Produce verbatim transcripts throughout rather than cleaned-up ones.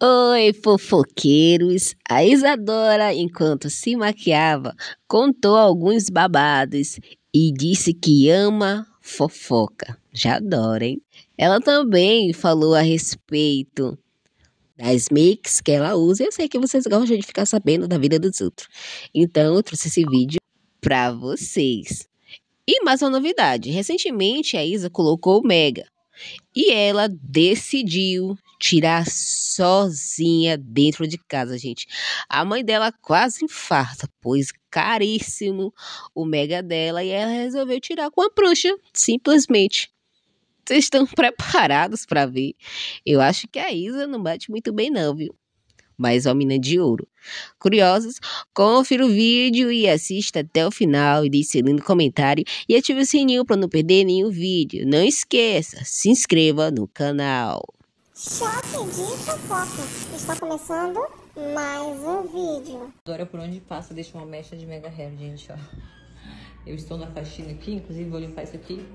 Oi, fofoqueiros! A Isadora, enquanto se maquiava, contou alguns babados e disse que ama fofoca. Já adoro, hein? Ela também falou a respeito das makes que ela usa. Eu sei que vocês gostam de ficar sabendo da vida dos outros. Então, eu trouxe esse vídeo pra vocês. E mais uma novidade. Recentemente, a Isa colocou o Mega. E ela decidiu tirar sozinha dentro de casa, gente. A mãe dela quase infarta, pois caríssimo o Mega dela, e ela resolveu tirar com a prancha, simplesmente. Vocês estão preparados para ver? Eu acho que a Isa não bate muito bem não, viu? Mas ó, mina de ouro. Curiosos? Confira o vídeo e assista até o final e deixe seu lindo comentário e ative o sininho para não perder nenhum vídeo. Não esqueça, se inscreva no canal. Choque de fofoca. Está começando mais um vídeo. Agora por onde passa deixa uma mecha de mega hair, gente, ó. Eu estou na faxina aqui, inclusive vou limpar isso aqui.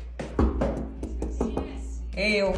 Eu.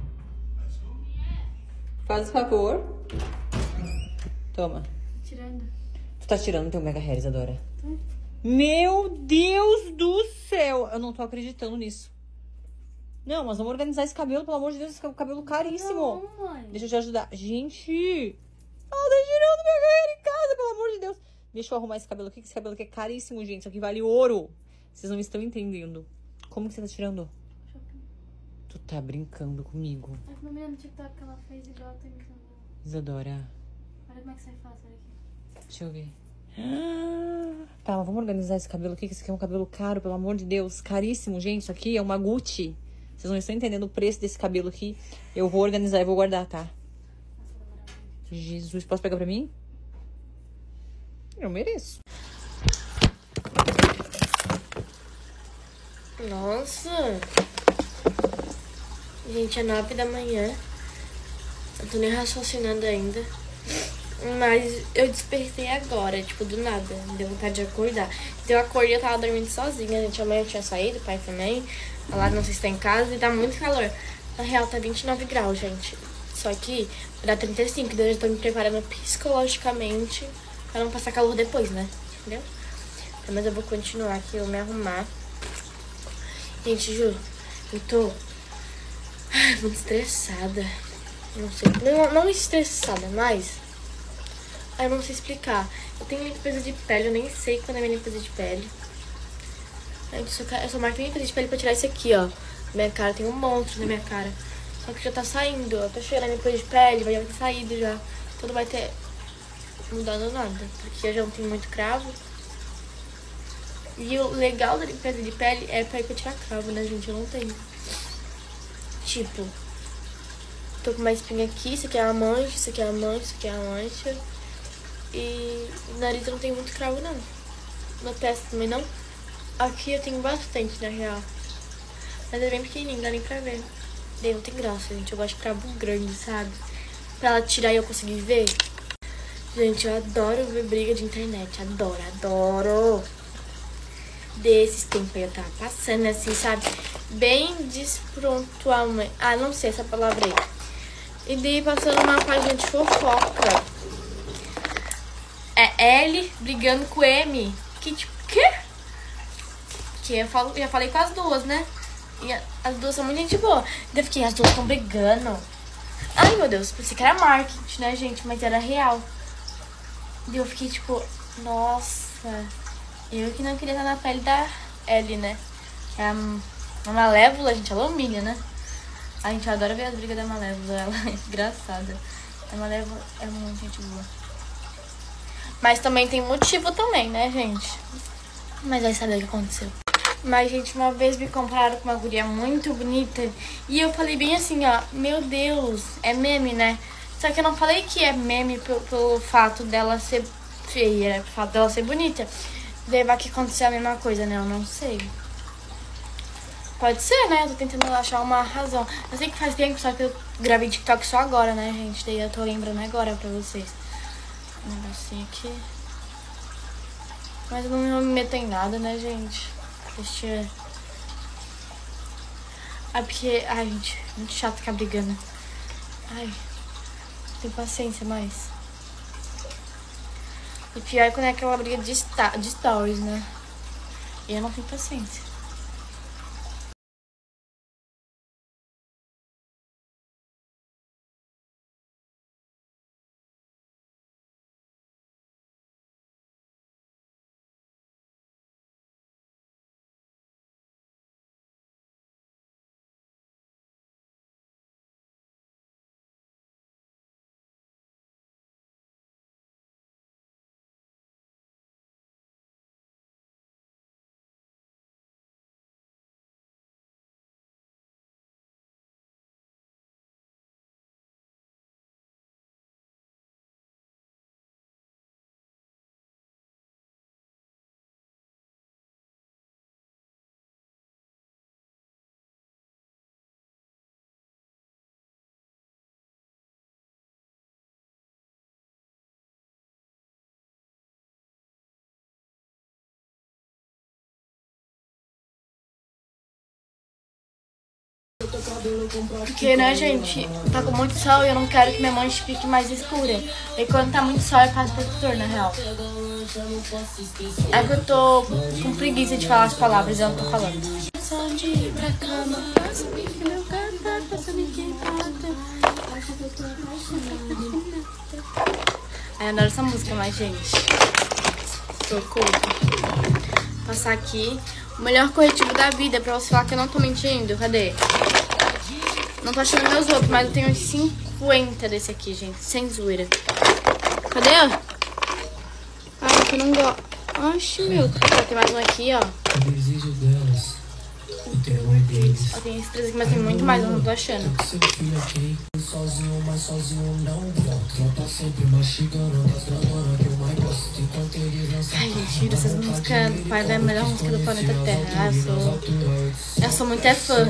Faz o favor. Toma. Tirando. Tu tá tirando teu mega hair, Isadora? Hum. Meu Deus do céu! Eu não tô acreditando nisso. Não, mas vamos organizar esse cabelo, pelo amor de Deus, esse cabelo caríssimo. Não, mãe. Deixa eu te ajudar. Gente! Ela tá tirando mega hair em casa, pelo amor de Deus. Deixa eu arrumar esse cabelo aqui, que esse cabelo aqui é caríssimo, gente. Isso aqui vale ouro. Vocês não estão entendendo. Como que você tá tirando? Shopping. Tu tá brincando comigo. Ai, mamãe, no TikTok que ela fez igual tem que fazer. Isadora. Olha como é que sai fácil, olha aqui. Deixa eu ver. Ah, tá, mas vamos organizar esse cabelo aqui, que esse aqui é um cabelo caro, pelo amor de Deus. Caríssimo, gente. Isso aqui é uma Gucci. Vocês não estão entendendo o preço desse cabelo aqui. Eu vou organizar e vou guardar, tá? Jesus, posso pegar pra mim? Eu mereço. Nossa! Gente, é nove da manhã. Eu tô nem raciocinando ainda. Mas eu despertei agora, tipo, do nada. Me deu vontade de acordar. Então eu acordei, eu tava dormindo sozinha. Gente, a mãe tinha saído, o pai também. A Lara não sei se tá em casa e tá muito calor. Na real, tá vinte e nove graus, gente. Só que dá trinta e cinco, então eu já tô me preparando psicologicamente pra não passar calor depois, né? Entendeu? Então, mas eu vou continuar aqui, eu vou me arrumar. Gente, juro, eu tô ai, muito estressada. Não sei, não, não estressada, mas ai, eu não sei explicar. Eu tenho limpeza de pele, eu nem sei quando é minha limpeza de pele. Eu só, eu só marco minha limpeza de pele pra tirar isso aqui, ó. Minha cara tem um monstro na minha cara. Só que já tá saindo, ó. Tô cheirando a limpeza de pele, vai ter saído já. Então não vai ter mudado nada, porque eu já não tenho muito cravo. E o legal da limpeza de pele é pra ir pra tirar cravo, né, gente? Eu não tenho. Tipo, tô com uma espinha aqui, isso aqui é a mancha, isso aqui é a mancha, isso aqui é a mancha. E no nariz eu não tenho muito cravo, não. No testa também não. Aqui eu tenho bastante, na real. Mas é bem pequenininho, dá nem pra ver. Daí não tem graça, gente. Eu gosto de cravo grande, sabe? Pra ela tirar e eu conseguir ver. Gente, eu adoro ver briga de internet. Adoro, adoro. Desses tempos eu tava passando assim, sabe? Bem desprontualmente. Ah, não sei essa palavra aí. E daí passando uma página de fofoca. É L brigando com M. Que tipo, quê? Que eu falo, já falei com as duas, né? E as duas são muito gente boa. Daí eu fiquei, as duas estão brigando. Ai, meu Deus, pensei que era marketing, né, gente? Mas era real. Daí eu fiquei tipo, nossa, eu que não queria estar na pele da L, né? É a, a Malévola, gente, ela humilha, né? A gente adora ver as brigas da Malévola, ela é engraçada. A Malévola é muito gente boa. Mas também tem motivo também, né, gente? Mas aí sabe o que aconteceu. Mas, gente, uma vez me compararam com uma guria muito bonita. E eu falei bem assim, ó, meu Deus, é meme, né? Só que eu não falei que é meme pelo, pelo fato dela ser feia, né? Pelo fato dela ser bonita. Daí vai que acontecer a mesma coisa, né? Eu não sei. Pode ser, né? Eu tô tentando achar uma razão. Eu sei que faz tempo, só que eu gravei TikTok só agora, né, gente? Daí eu tô lembrando agora pra vocês. Um negocinho aqui. Mas eu não me meto em nada, né, gente? Deixa eu... Ah, porque... Ai, gente, muito chato ficar brigando. Ai. Tem paciência mais. E pior é quando é aquela briga de, de stories, né? E eu não tenho paciência. Porque, né, gente, tá com muito sol e eu não quero que minha mancha fique mais escura. E quando tá muito sol, eu passo protetor, na real. É que eu tô com preguiça de falar as palavras, eu não tô falando. Só de ir pra cama, passa o bico meu cantar, passa o bico Ai, eu adoro essa música, mas, gente, socorro. Passar aqui. O melhor corretivo da vida, pra você falar que eu não tô mentindo. Cadê? Não tô achando meus outros, mas eu tenho uns cinquenta desse aqui, gente. Sem zoeira. Cadê? Ah, que eu não gosto. Oxe, meu. Tem mais um aqui, ó. Ó, tem esses três aqui, mas tem muito mais, eu não tô achando. Ai, gente, essas músicas do pai é a melhor música do planeta Terra. Ah, eu sou... Eu sou muito é fã.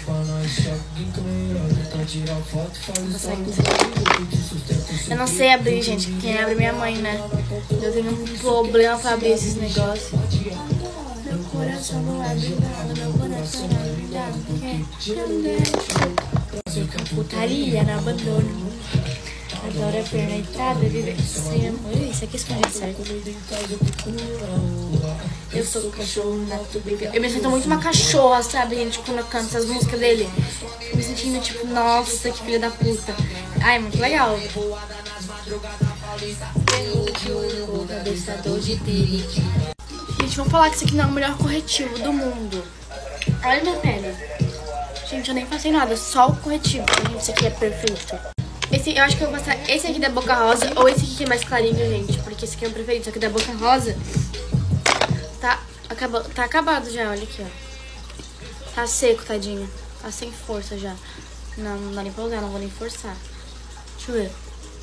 Eu não sei abrir, gente. Quem abre é minha mãe, né? Eu tenho um problema pra abrir esses negócios. Meu coração não abre nada, meu coração não abre nada. Putaria no abandono. Adoro a perneitada, viver sem amor. Isso aqui é escondido, certo? Eu sou cachorro na tubiga. Eu me sinto muito uma cachorra, sabe, gente, quando eu canto essas músicas dele. Me sentindo tipo, nossa, que filha da puta. Ai, é muito legal. Gente, vamos falar que isso aqui não é o melhor corretivo do mundo. Olha minha pele. Gente, eu nem passei nada, só o corretivo. Gente, isso aqui é perfeito. Esse, eu acho que eu vou passar esse aqui da Boca Rosa ou esse aqui que é mais clarinho, gente. Porque esse aqui é o preferido, só que da Boca Rosa tá, acaba, tá acabado já, olha aqui, ó. Tá seco, tadinho. Tá sem força já. Não, não dá nem pra usar, não vou nem forçar. Deixa eu ver.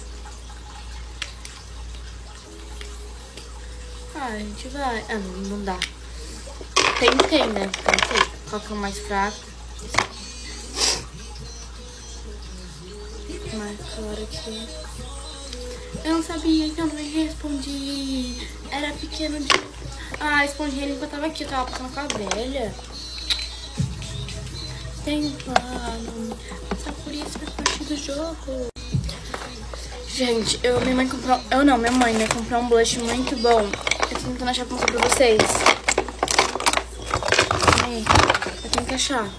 Ah, a gente vai... Ah, não, não dá. Tentei, né? Tentei. Qual que é o mais fraco? Esse aqui. Mais claro aqui. Eu não sabia que eu não respondi. Era pequeno de... Ah, escondi ele enquanto eu tava aqui. Eu tava passando com a velha. Tem plano. Só por isso que eu parti do jogo. Gente, eu, minha mãe comprou... Eu não, minha mãe, né? Comprou um blush muito bom. Eu tô tentando achar pra mostrar pra vocês. Aí, eu tenho que achar.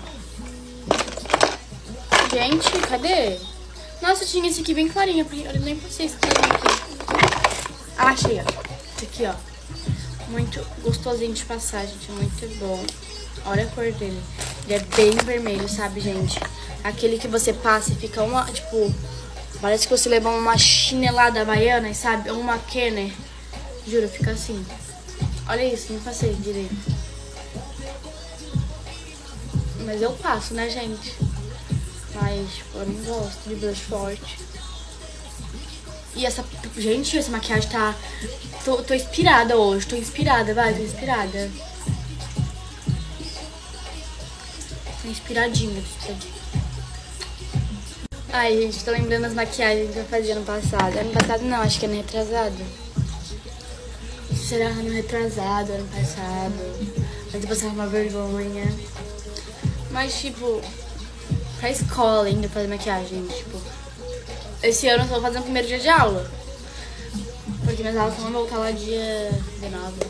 Gente, cadê? Nossa, tinha esse aqui bem clarinho. Eu nem passei esse clarinho aqui. Ah, achei, ó. Esse aqui, ó. Muito gostosinho de passar, gente. Muito bom. Olha a cor dele. Ele é bem vermelho, sabe, gente? Aquele que você passa e fica uma, tipo... Parece que você leva uma chinelada baiana, sabe? Ou uma Kenner. Juro, fica assim. Olha isso, nem passei direito. Mas eu passo, né, gente? Mas, tipo, eu não gosto de blush forte. E essa... Gente, essa maquiagem tá... Tô, tô inspirada hoje. Tô inspirada, vai. Tô inspirada. Tô inspiradinha. Tô inspiradinha. Ai, gente, tô lembrando as maquiagens que eu fazia ano passado. Ano passado não, acho que ano retrasado. Será ano retrasado, ano passado. Mas eu passava uma vergonha. Mas, tipo... Pra escola ainda fazer maquiagem, tipo... esse ano eu tô fazendo o primeiro dia de aula. Porque minhas aulas vão voltar lá dia dezenove.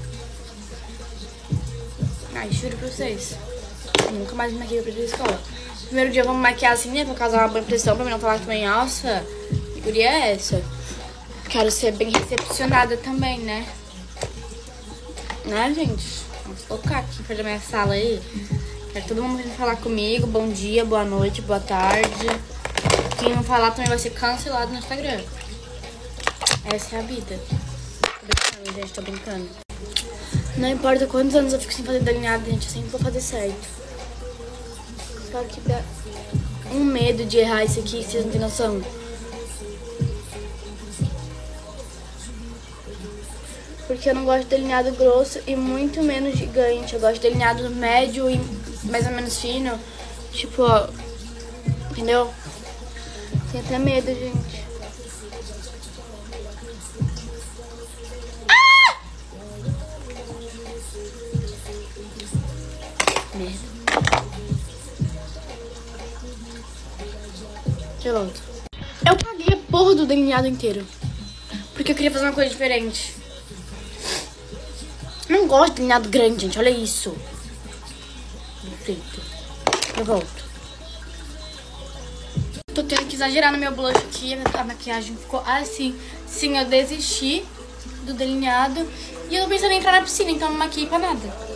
Ai, juro pra vocês. Eu nunca mais me maquiei pra ir pra escola. Primeiro dia vamos maquiar assim, né? Pra causar uma boa impressão, pra mim não falar que também, nossa, que guria é essa? Quero ser bem recepcionada também, né? Né, gente? Vamos focar aqui perto da minha sala aí. Quero todo mundo vir falar comigo. Bom dia, boa noite, boa tarde. Quem não falar também vai ser cancelado no Instagram. Essa é a vida. Tô brincando, gente, tô brincando. Não importa quantos anos eu fico sem fazer delineado, gente, eu sempre vou fazer certo. Só que dá um medo de errar isso aqui, vocês não têm noção. Porque eu não gosto de delineado grosso e muito menos gigante. Eu gosto de delineado médio e mais ou menos fino. Tipo, ó, entendeu? Tenho até medo, gente. Ah! Merda. Eu volto. Eu paguei a porra do delineado inteiro. Porque eu queria fazer uma coisa diferente. Não gosto de delineado grande, gente. Olha isso. Perfeito. Eu volto. Tô tendo que exagerar no meu blush aqui. A maquiagem ficou assim. Sim, eu desisti do delineado. E eu tô pensando em entrar na piscina, então não maquiei pra nada.